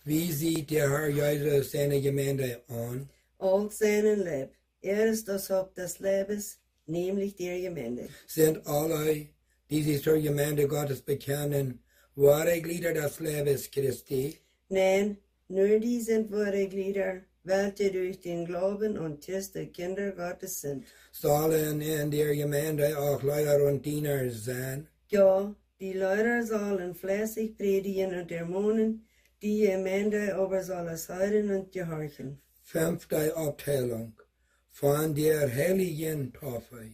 Wie sieht der Herr Jesus seine Gemeinde an? Als seinen Leib. Ist das Haupt des Lebens, nämlich der Gemeinde. Sind alle, die sich zur Gemeinde Gottes bekennen, wahre Glieder des Leibes Christi? Nein, nur die sind wahre Glieder, welche durch den Glauben und Christi Kinder Gottes sind. Sollen in der Gemeinde auch Lehrer und Diener sein? Ja, die Lehrer sollen fleißig predigen und ermahnen, die Gemeinde aber soll es hören und gehorchen. 5. Abteilung von der heiligen Taufe.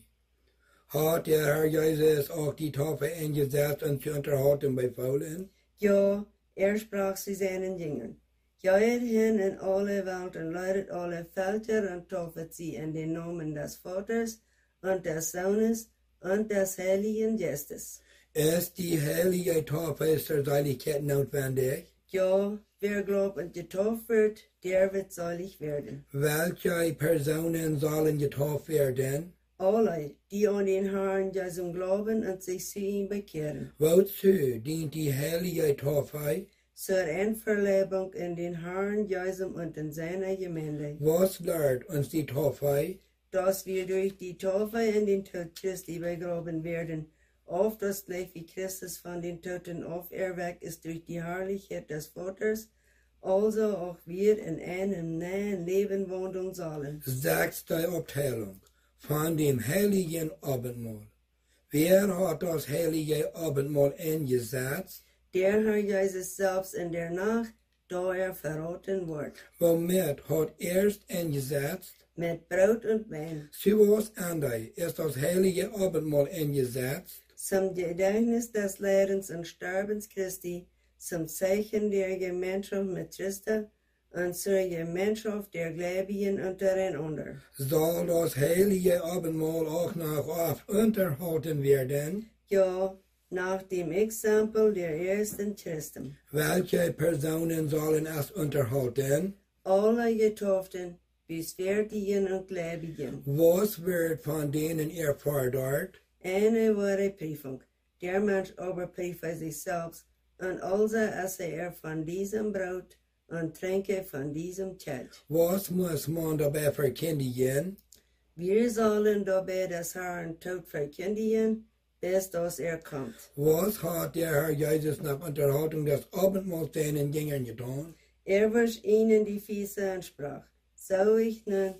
Hat der Herr Jesus auch die Taufe eingesetzt und zu unterhalten befohlen? Ja, sprach zu seinen Jüngern. Geht hin in alle Welt und leitet alle Völker und taufet sie in den Namen des Vaters und des Sohnes und des Heiligen Geistes. Ist die heilige Taufe zur Seiligkeit notwendig? Ja, wer glaubt und getauft wird, der wird selig werden. Welche Personen sollen getauft werden? Alle, die an den Herrn Jesu glauben und sich zu ihm bekehren. Wozu dient die heilige Taufe? Zur Einverlebung in den Herrn Jesu und in seiner Gemeinde. Was lehrt uns die Taufe? Dass wir durch die Taufe in den Tod Christi begraben werden, auf das gleich wie Christus von den Toten auferweckt ist durch die Herrlichkeit des Vaters, also auch wir in einem neuen Leben wandeln sollen. 6. Abteilung von dem heiligen Abendmahl. Wer hat das heilige Abendmahl eingesetzt? Der Herr Jesus selbst in der Nacht, da verraten wird. Womit hat erst eingesetzt? Mit Brot und Wein. Zu was anderes ist das heilige Abendmahl eingesetzt? Zum Gedächtnis des Leidens und Sterbens Christi, zum Zeichen der Gemeinschaft mit Christus und zur Gemeinschaft der Gläubigen untereinander. Soll das heilige Abendmahl auch noch oft unterhalten werden? Ja, nach dem Exempel der ersten Christen. Welche Personen sollen es unterhalten? Alle Getauften, Bußfertigen und Gläubigen. Was wird von denen erfordert? Eine wahre Prüfung. Der Mensch aber prüfe sich selbst, und also esse von diesem Brot und trinke von diesem Kelch. Was muss man dabei verkündigen? Wir sollen dabei des Herrn Tod verkündigen, bis dass kommt. Was hat der Herr Jesus nach Unterhaltung des Abendmahls seinen Jüngern getan? Wasch ihnen die Füße und sprach, so ich nun,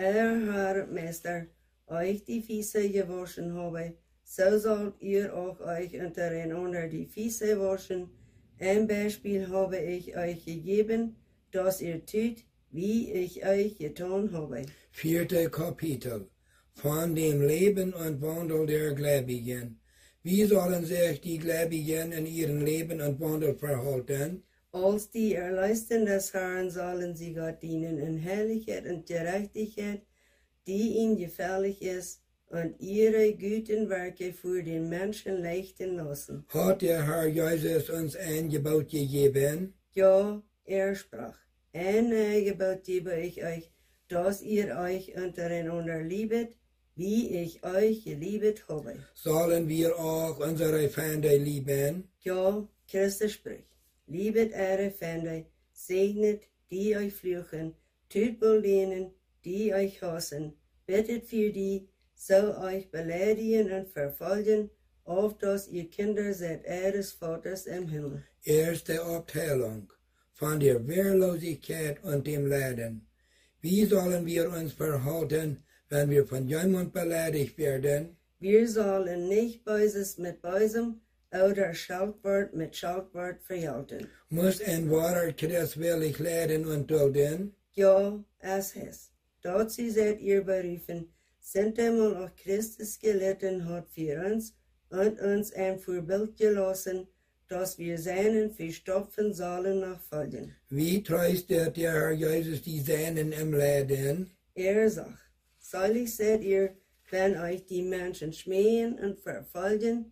Herr Meister, euch die Füße gewaschen habe, so sollt ihr auch euch untereinander die Füße waschen. Ein Beispiel habe ich euch gegeben, dass ihr tut, wie ich euch getan habe. 4. Kapitel von dem Leben und Wandel der Gläubigen. Wie sollen sich die Gläubigen in ihrem Leben und Wandel verhalten? Als die Erlösten des Herrn sollen sie Gott dienen in Herrlichkeit und Gerechtigkeit, die ihnen gefällig ist, und ihre guten Werke für den Menschen leichten lassen. Hat der Herr Jesus uns ein Gebot gegeben? Ja, sprach, ein Gebot gebe ich euch, dass ihr euch untereinander liebet, wie ich euch geliebt habe. Sollen wir auch unsere Feinde lieben? Ja, Christus spricht, liebet eure Feinde, segnet, die euch fluchen, tut wohl denen, die euch hassen, bittet für die, so euch beleidigen und verfolgen, auf dass ihr Kinder seid eures Vaters im Himmel. 1. Abteilung von der Wehrlosigkeit und dem Leiden. Wie sollen wir uns verhalten, wenn wir von jemand beleidigt werden? Wir sollen nicht Böses mit Bösem oder Schaltwort mit Schaltwort vergelten. Muss ein wahrer Christ wirklich leiden und dulden? Ja, es ist. Dazu seid ihr berufen, sind einmal auch Christus gelitten hat für uns und uns ein Vorbild gelassen, dass wir seinen verstopfen sollen nachfolgen. Wie tröstet der Herr Jesus die Seinen im Leiden? Sagt, selig seid ihr, wenn euch die Menschen schmähen und verfolgen,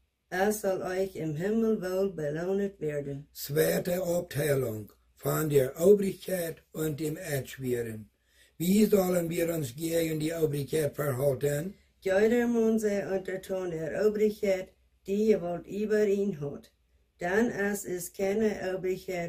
es soll euch im Himmel wohl belohnt werden. 2. Abteilung von der Obrigkeit und dem Erzschweren. Wie sollen wir uns gegen die Obrigkeit verhalten? Jeder Mann sei untertan der Obrigkeit, die Gewalt über ihn hat. Denn es ist keine Obrigkeit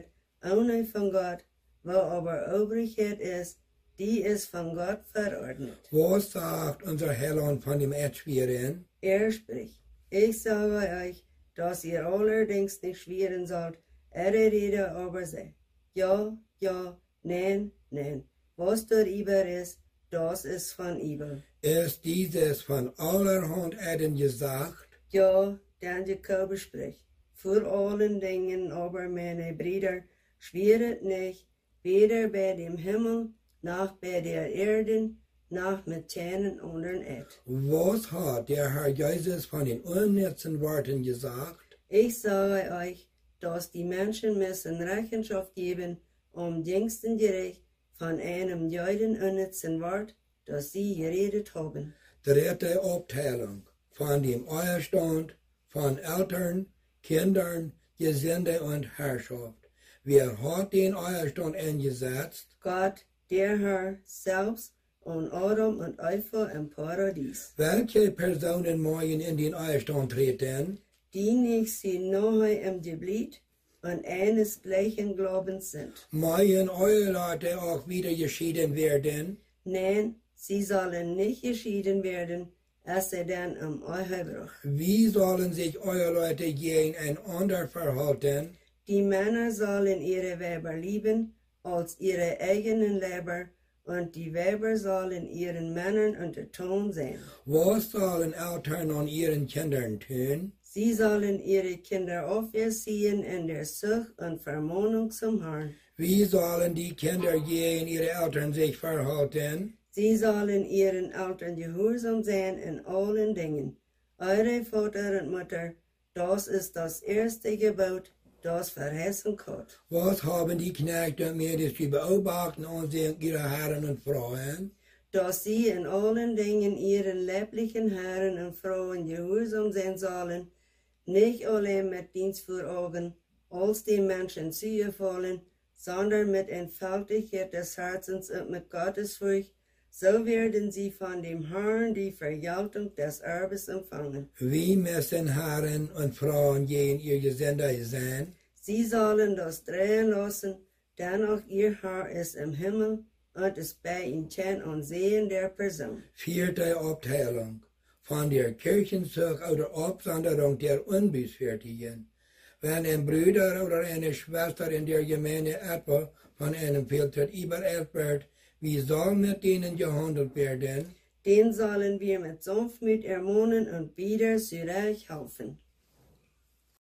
ohne von Gott, wo aber Obrigkeit ist, die ist von Gott verordnet. Was sagt unser Herr von dem Erdschweren? Er spricht, ich sage euch, dass ihr allerdings nicht schweren sollt, Rede aber sei. Ja, ja, nein, nein. Was darüber ist, das ist von übel. Ist dieses von allerhand Erden gesagt? Ja, denn Jakobus spricht, vor allen Dingen aber, meine Brüder, schweret nicht, weder bei dem Himmel, noch bei der Erde, noch mit Zähnen untern Erd. Was hat der Herr Jesus von den unnützen Worten gesagt? Ich sage euch, dass die Menschen müssen Rechenschaft geben, jüngsten Gericht von einem jeden unnützen Wort, das sie geredet haben. Dritte Abteilung von dem Ehestand von Eltern, Kindern, Gesinde und Herrschaft. Wer hat den Ehestand eingesetzt? Gott, der Herr selbst und Adam und Eva im Paradies. Welche Personen mögen in den Ehestand treten? Die nicht sie nahe im Gebiet und eines gleichen Glaubens sind. Mögen Eheleute auch wieder geschieden werden? Nein, sie sollen nicht geschieden werden, es sei denn im Ehebruch. Wie sollen sich Eheleute gegeneinander verhalten? Die Männer sollen ihre Weiber lieben als ihre eigenen Leiber, und die Weiber sollen ihren Männern untertan sein. Was sollen Eltern an ihren Kindern tun? Sie sollen ihre Kinder aufziehen in der Zucht und Vermahnung zum Herrn. Wie sollen die Kinder gegen ihre Eltern sich verhalten? Sie sollen ihren Eltern gehorsam sein in allen Dingen. Eure Vater und Mutter, das ist das erste Gebot, das verheißen Gott. Was haben die Knechte und Mädchen zu beobachten und sehen ihre Herren und Frauen? Dass sie in allen Dingen ihren leiblichen Herren und Frauen gehorsam sein sollen, nicht allein mit Dienst vor Augen, als den Menschen zugefallen, sondern mit Entfaltigkeit des Herzens und mit Gottesfurcht, so werden sie von dem Herrn die Vergeltung des Erbes empfangen. Wie müssen Herren und Frauen gegen ihr Gesinde sein? Sie sollen das drehen lassen, denn auch ihr Herr ist im Himmel und ist bei ihm kein Ansehen der Person. Vierte Abteilung von der Kirchenzucht oder Absonderung der Unbußfertigen. Wenn ein Bruder oder eine Schwester in der Gemeinde etwa von einem Fehltritt überelbt wird, wie soll mit denen gehandelt werden? Den sollen wir mit Sanftmut ermahnen und wieder zurecht helfen.